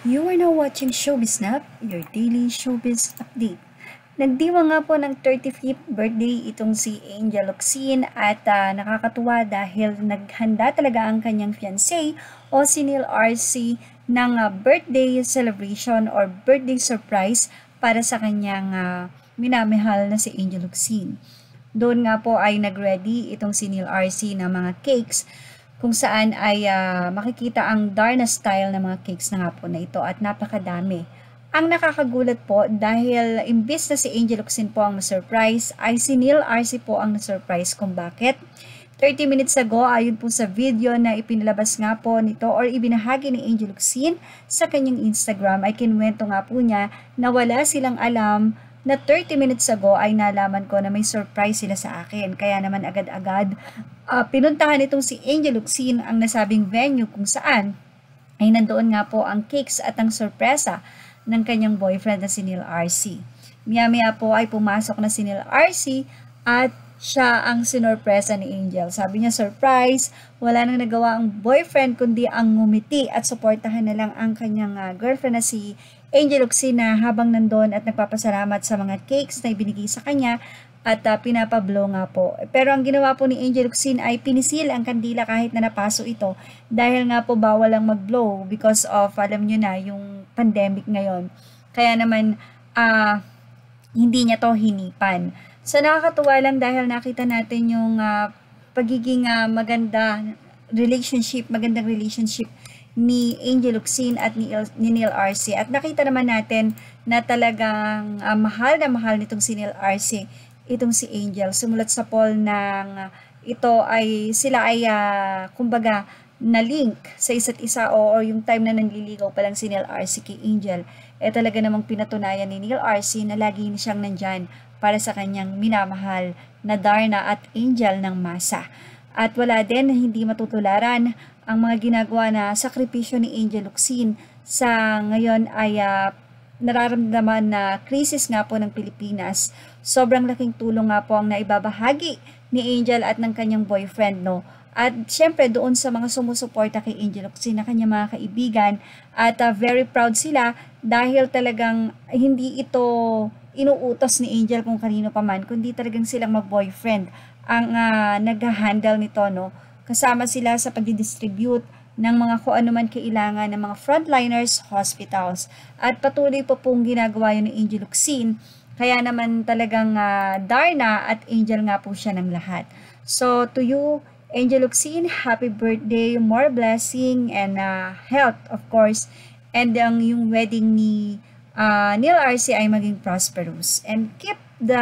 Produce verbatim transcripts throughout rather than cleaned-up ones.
You are now watching Showbiz Snap, your daily showbiz update. Nagdiwa nga po ng thirty-fifth birthday itong si Angel Locsin at uh, nakakatuwa dahil naghanda talaga ang kanyang fiancé o si Neil Arce ng uh, birthday celebration or birthday surprise para sa kanyang uh, minamahal na si Angel Locsin. Doon nga po ay nagready itong si Neil Arce ng mga cakes kung saan ay uh, makikita ang Darna style ng mga cakes na nga po na ito at napakadami. Ang nakakagulat po dahil imbis na si Angel Locsin po ang na-surprise ay si Neil Arce po ang na-surprise kung bakit. thirty minutes ago ayon po sa video na ipinalabas nga po nito or ibinahagi ni Angel Locsin sa kanyang Instagram ay kinwento nga po niya na wala silang alam na thirty minutes ago ay nalaman ko na may surprise sila sa akin. Kaya naman agad-agad uh, pinuntahan itong si Angel Locsin ang nasabing venue kung saan ay nandoon nga po ang cakes at ang sorpresa ng kanyang boyfriend na si Neil Arce. Maya-maya po ay pumasok na si Neil Arce at siya ang sinorpresa ni Angel. Sabi niya, surprise, wala nang nagawa ang boyfriend kundi ang ngumiti at suportahan na lang ang kanyang uh, girlfriend na si Angel Locsin na habang nandun at nagpapasalamat sa mga cakes na ibinigay sa kanya at uh, pinapablow nga po. Pero ang ginawa po ni Angel Locsin ay pinisil ang kandila kahit na napaso ito dahil nga po bawal lang mag-blow because of, alam nyo na, yung pandemic ngayon. Kaya naman, uh, hindi niya to hinipan. So nakakatuwa lang dahil nakita natin yung uh, pagiging uh, maganda relationship, magandang relationship ni Angel Locsin at ni, ni Neil Arce. At nakita naman natin na talagang uh, mahal na mahal nitong si Neil Arce itong si Angel. Sumulat sa poll ng uh, ito ay sila ay uh, kumbaga na link sa isa't isa o, o yung time na nanliligaw pa lang si Neil Arce kay Angel. Eh talaga namang pinatunayan ni Neil Arce na lagi siyang nandyan para sa kanyang minamahal na Darna at Angel ng masa. At wala din na hindi matutularan ang mga ginagawa na sakripisyo ni Angel Locsin sa ngayon ay uh, nararamdaman na krisis nga po ng Pilipinas. Sobrang laking tulong nga po ang naibabahagi ni Angel at ng kanyang boyfriend, no? At syempre doon sa mga sumusuporta kay Angel Locsin na kanyang mga kaibigan at uh, very proud sila dahil talagang hindi ito inuutos ni Angel kung kanino pa man, kundi talagang silang mag-boyfriend ang uh, nag-handle nito, no? Kasama sila sa pag-distribute ng mga kung ano man kailangan ng mga frontliners, hospitals. At patuloy po pong ginagawa yun ni Angel Locsin. Kaya naman talagang uh, Darna at Angel nga po siya ng lahat. So to you, Angel Locsin, happy birthday, more blessing and uh, health of course. And ang um, yung wedding ni uh, Neil Arce ay maging prosperous. And keep the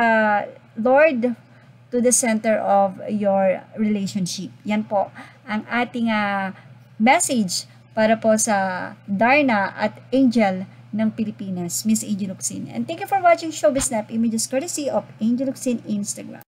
Lord to the center of your relationship. Yan po ang ating uh, message para po sa Darna at Angel ng Pilipinas, Miss Angel Locsin. And thank you for watching Showbiz Snap Images courtesy of Angel Locsin Instagram.